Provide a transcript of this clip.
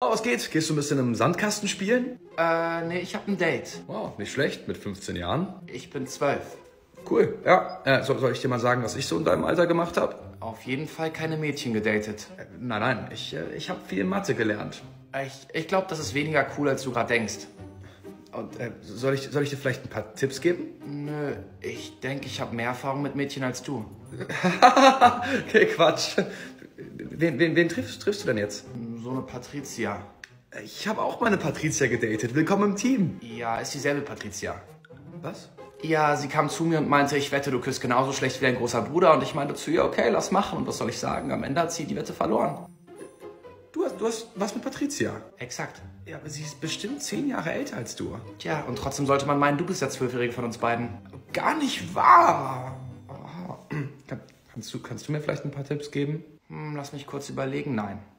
Oh, was geht? Gehst du ein bisschen im Sandkasten spielen? Nee, ich hab ein Date. Wow, nicht schlecht, mit 15 Jahren. Ich bin 12. Cool, ja. Soll ich dir mal sagen, was ich so in deinem Alter gemacht habe? Auf jeden Fall keine Mädchen gedatet. Nein, ich habe viel Mathe gelernt. Ich glaube, das ist weniger cool, als du gerade denkst. Und soll ich dir vielleicht ein paar Tipps geben? Nö, ich denke, ich habe mehr Erfahrung mit Mädchen als du. Okay, Quatsch. Wen triffst du denn jetzt? So eine Patricia. Ich habe auch mal eine Patricia gedatet. Willkommen im Team. Ja, ist dieselbe Patricia. Was? Ja, sie kam zu mir und meinte, ich wette, du küsst genauso schlecht wie dein großer Bruder. Und ich meinte zu ihr, okay, lass machen. Und was soll ich sagen? Am Ende hat sie die Wette verloren. Du hast was mit Patricia? Exakt. Ja, aber sie ist bestimmt 10 Jahre älter als du. Tja, und trotzdem sollte man meinen, du bist der Zwölfjährige von uns beiden. Gar nicht wahr. Kannst du mir vielleicht ein paar Tipps geben? Lass mich kurz überlegen. Nein.